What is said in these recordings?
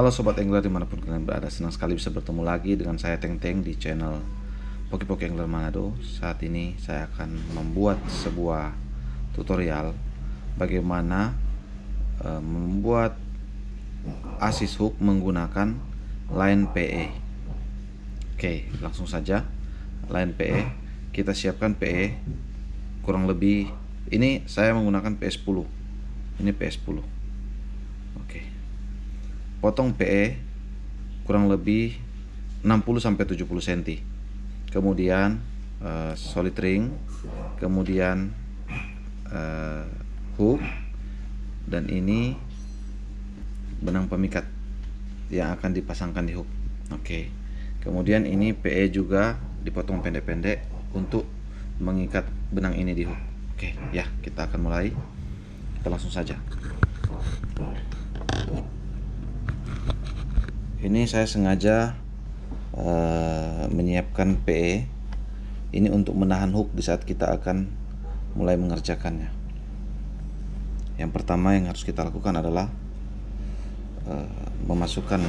Halo Sobat Angler dimanapun kalian berada, senang sekali bisa bertemu lagi dengan saya Teng Teng di channel Poki Angler Manado. Saat ini saya akan membuat sebuah tutorial bagaimana membuat asis hook menggunakan line PE. Oke, langsung saja. Line PE, kita siapkan PE kurang lebih, ini saya menggunakan PE10. Ini PE10. Oke. Potong PE kurang lebih 60-70 cm. Kemudian solid ring, kemudian hook, dan ini benang pemikat yang akan dipasangkan di hook. Oke. Kemudian ini PE juga dipotong pendek-pendek untuk mengikat benang ini di hook. Oke, ya, kita akan mulai. Kita langsung saja. Ini saya sengaja menyiapkan PE ini untuk menahan hook di saat kita akan mulai mengerjakannya. Yang pertama yang harus kita lakukan adalah memasukkan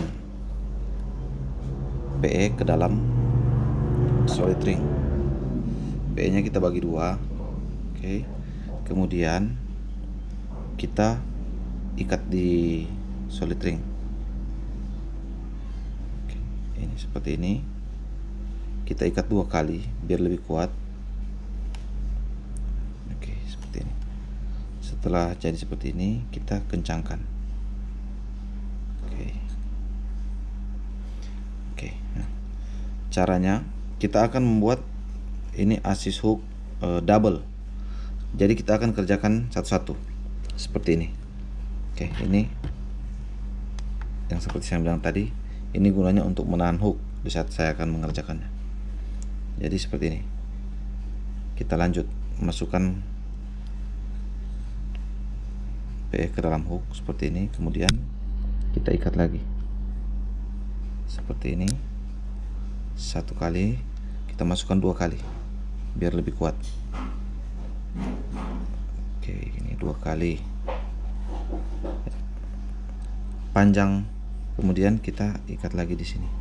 PE ke dalam solid ring. PE nya kita bagi dua. Oke. Kemudian kita ikat di solid ring. Ini seperti ini, kita ikat dua kali biar lebih kuat. Oke, seperti ini. Setelah jadi seperti ini, kita kencangkan. Oke, nah, caranya kita akan membuat ini asis hook double. Jadi kita akan kerjakan satu-satu seperti ini. Oke, ini yang seperti saya bilang tadi. Ini gunanya untuk menahan hook di saat saya akan mengerjakannya. Jadi seperti ini. Kita lanjut masukkan PE ke dalam hook seperti ini. Kemudian kita ikat lagi seperti ini. Satu kali, kita masukkan dua kali biar lebih kuat. Oke, ini dua kali panjang. Kemudian kita ikat lagi di sini.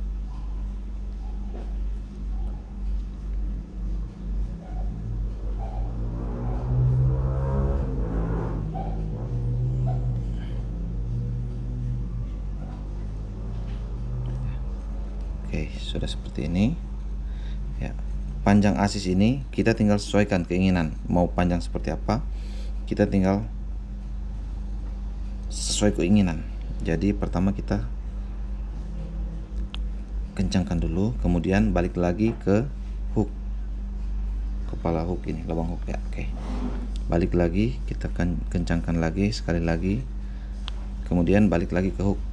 Oke, sudah seperti ini. Ya, panjang asis ini kita tinggal sesuaikan keinginan, mau panjang seperti apa. Kita tinggal sesuai keinginan. Jadi pertama kita kencangkan dulu, kemudian balik lagi ke hook, kepala hook ini, lubang hook ya. Oke, balik lagi, kita kencangkan lagi sekali lagi, kemudian balik lagi ke hook.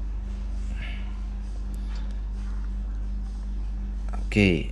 Oke,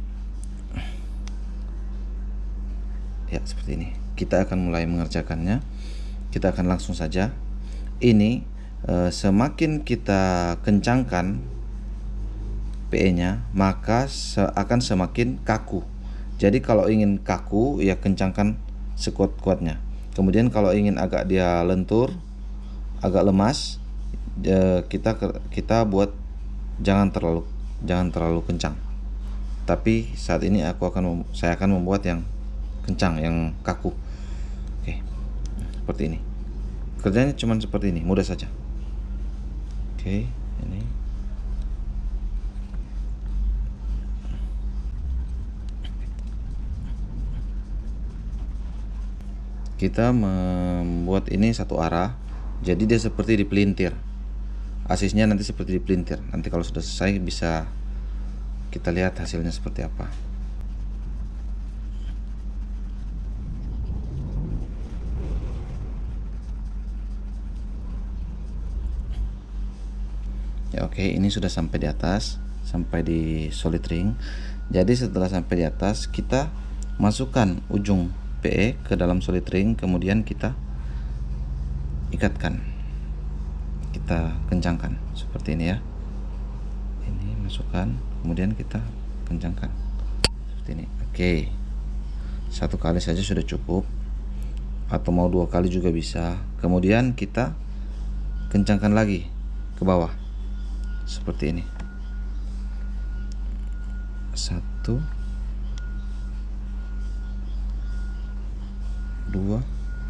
ya seperti ini. Kita akan mulai mengerjakannya. Kita akan langsung saja. Ini semakin kita kencangkan PE nya, maka akan semakin kaku. Jadi kalau ingin kaku, ya kencangkan sekuat-kuatnya. Kemudian kalau ingin agak dia lentur, agak lemas, kita buat jangan terlalu kencang. Tapi saat ini saya akan membuat yang kencang, yang kaku. Oke, seperti ini. Kerjanya cuma seperti ini, mudah saja. Oke, ini kita membuat ini satu arah, jadi dia seperti dipelintir. Asisnya nanti seperti dipelintir. Nanti kalau sudah selesai bisa kita lihat hasilnya seperti apa. Ya, oke, ini sudah sampai di atas, sampai di solid ring. Jadi setelah sampai di atas, kita masukkan ujung PE ke dalam solid ring, kemudian kita ikatkan, kita kencangkan seperti ini ya. Ini masukkan, kemudian kita kencangkan seperti ini. Oke, satu kali saja sudah cukup, atau mau dua kali juga bisa. Kemudian kita kencangkan lagi ke bawah. seperti ini. 1, 2,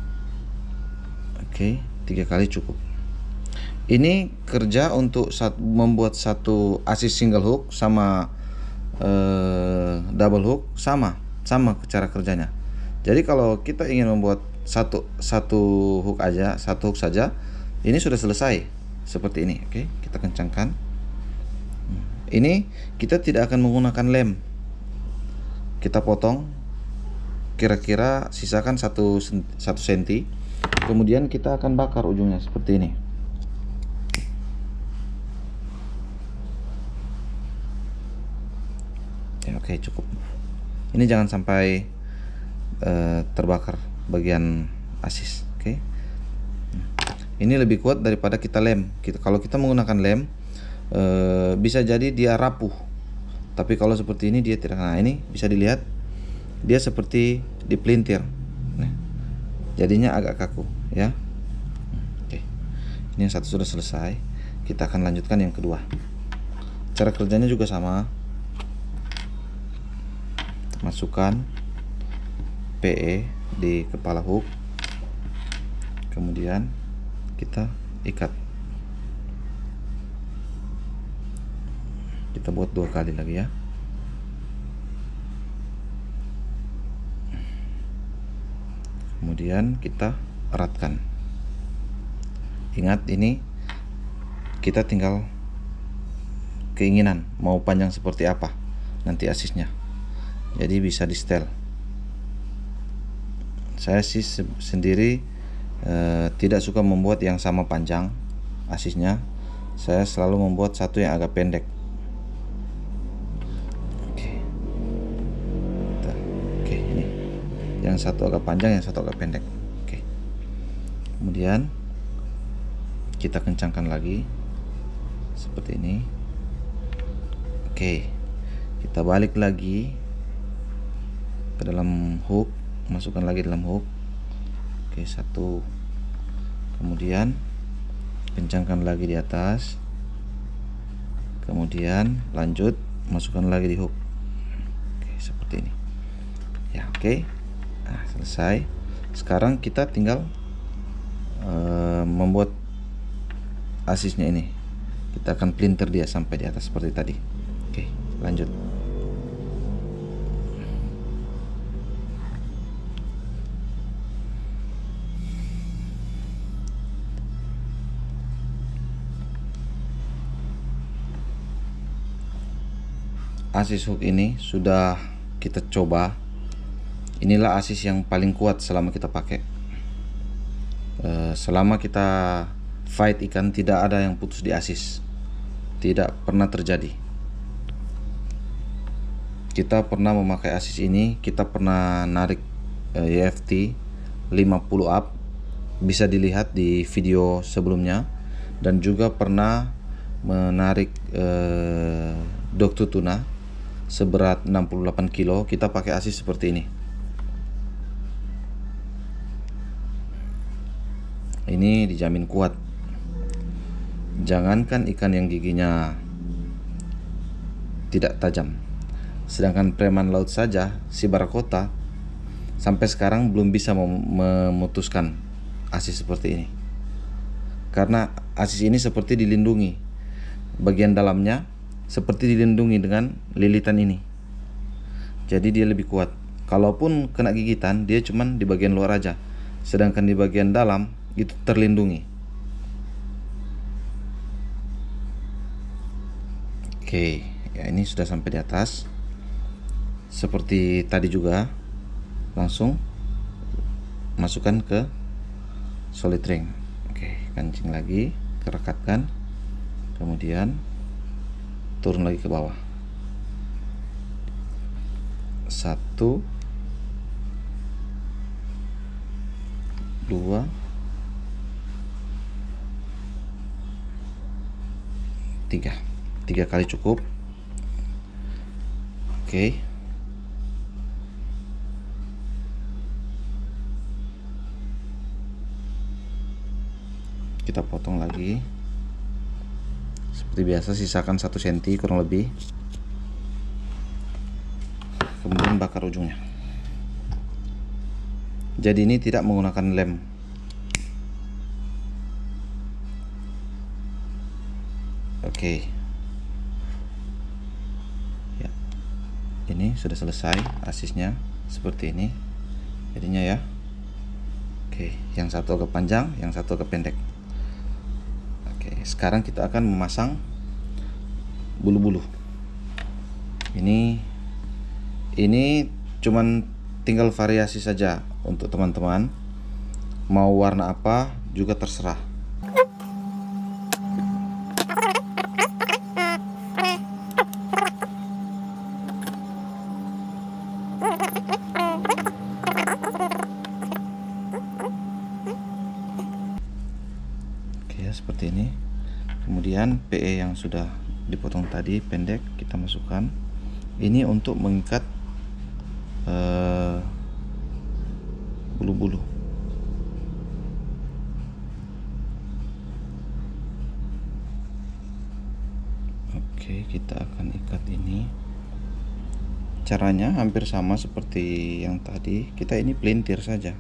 oke, 3 kali cukup. Ini kerja untuk membuat satu asis single hook sama double hook sama cara kerjanya. Jadi kalau kita ingin membuat satu hook saja, ini sudah selesai seperti ini. Oke, kita kencangkan. Ini kita tidak akan menggunakan lem. Kita potong kira-kira sisakan 1 cm, kemudian kita akan bakar ujungnya seperti ini. Ya, oke, cukup. Ini jangan sampai terbakar bagian asis. Oke. Ini lebih kuat daripada kita lem. Kalau kita menggunakan lem, bisa jadi dia rapuh. Tapi kalau seperti ini dia tidak. Nah, ini bisa dilihat dia seperti dipelintir. Nah, jadinya agak kaku, ya. Oke. Ini yang satu sudah selesai. Kita akan lanjutkan yang kedua. Cara kerjanya juga sama. Masukkan PE di kepala hook, kemudian kita ikat. Kita buat 2 kali lagi, ya. Kemudian kita eratkan. Ingat, ini kita tinggal keinginan mau panjang seperti apa nanti asisnya, jadi bisa di setel. Saya sih sendiri tidak suka membuat yang sama panjang asisnya. Saya selalu membuat satu yang agak pendek. Oke, ini yang satu agak panjang, yang satu agak pendek. Oke. Kemudian kita kencangkan lagi seperti ini. Oke, kita balik lagi ke dalam hook, masukkan lagi dalam hook. Oke, 1, kemudian kencangkan lagi di atas, kemudian lanjut masukkan lagi di hook. Oke, seperti ini, ya. Oke. Nah, selesai. Sekarang kita tinggal membuat asisnya ini. Kita akan pelintir dia sampai di atas seperti tadi. Oke, lanjut. Asis hook ini sudah kita coba. Inilah asis yang paling kuat selama kita pakai. Selama kita fight ikan, tidak ada yang putus di asis. Tidak pernah terjadi. Kita pernah memakai asis ini, kita pernah narik EFT 50 up, bisa dilihat di video sebelumnya, dan juga pernah menarik Dr. Tuna seberat 68 kilo. Kita pakai asis seperti ini. Ini dijamin kuat. Jangankan ikan yang giginya tidak tajam, sedangkan preman laut saja, si barakota, sampai sekarang belum bisa memutuskan asis seperti ini. Karena asis ini seperti dilindungi, bagian dalamnya seperti dilindungi dengan lilitan ini. Jadi dia lebih kuat. Kalaupun kena gigitan, dia cuman di bagian luar aja, sedangkan di bagian dalam itu terlindungi. Oke, ya, ini sudah sampai di atas. Seperti tadi juga, langsung masukkan ke solid ring. Oke, kancing lagi, kerekatkan, kemudian turun lagi ke bawah. 1, 2, 3 kali cukup. Oke. Kita potong lagi Seperti biasa, sisakan 1 cm kurang lebih, kemudian bakar ujungnya. Jadi ini tidak menggunakan lem. Oke. Ya. Ini sudah selesai asisnya seperti ini jadinya ya. Oke, yang satu agak panjang, yang satu agak pendek. Oke, sekarang kita akan memasang bulu-bulu. Ini cuman tinggal variasi saja untuk teman-teman. Mau warna apa juga terserah. Seperti ini. Kemudian PE yang sudah dipotong tadi pendek kita masukkan. Ini untuk mengikat bulu-bulu. Oke, kita akan ikat ini. Caranya hampir sama seperti yang tadi. Kita ini pelintir saja.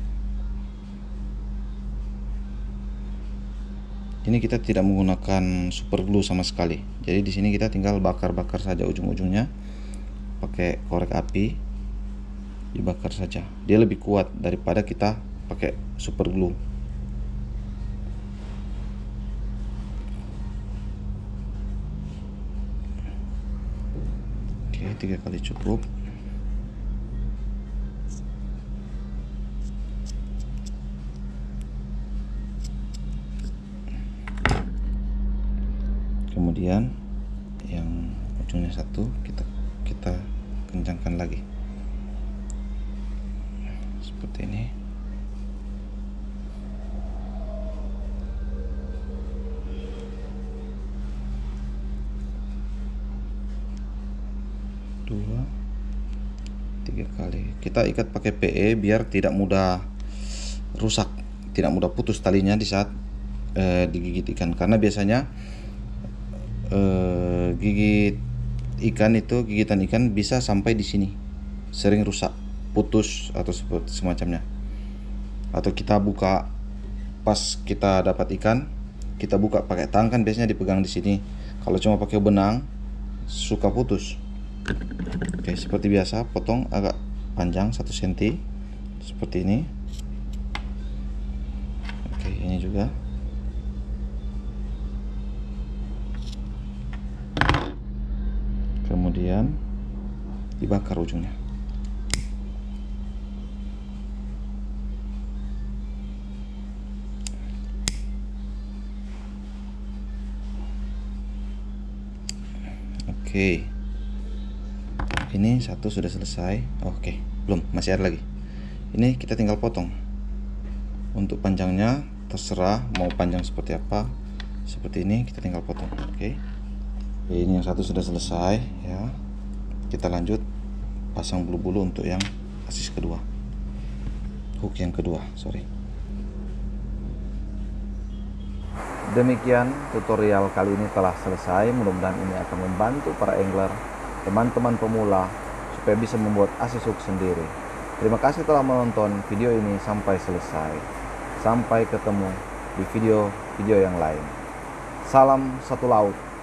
Ini kita tidak menggunakan super glue sama sekali. Jadi di sini kita tinggal bakar-bakar saja ujung-ujungnya pakai korek api, dibakar saja. Dia lebih kuat daripada kita pakai super glue. Oke, 3 kali cukup. Kemudian yang ujungnya satu kita kencangkan lagi seperti ini. Dua, 3 kali. Kita ikat pakai PE biar tidak mudah rusak, tidak mudah putus talinya di saat digigit ikan, karena biasanya gigitan ikan bisa sampai di sini, sering rusak, putus atau semacamnya. Atau kita buka pas kita dapat ikan, kita buka pakai tangan kan biasanya dipegang di sini. Kalau cuma pakai benang suka putus. Oke, seperti biasa potong agak panjang 1 cm seperti ini. Oke, ini juga. Kemudian dibakar ujungnya. Oke, ini satu sudah selesai. Oke, belum, masih ada lagi. Ini kita tinggal potong. Untuk panjangnya terserah mau panjang seperti apa. Seperti ini kita tinggal potong. Oke. Ini yang satu sudah selesai ya. Kita lanjut pasang bulu-bulu untuk yang asis kedua, hook yang kedua, sorry. Demikian tutorial kali ini telah selesai. Mudah-mudahan ini akan membantu para angler, teman-teman pemula, supaya bisa membuat asis hook sendiri. Terima kasih telah menonton video ini sampai selesai. Sampai ketemu di video-video yang lain. Salam satu laut.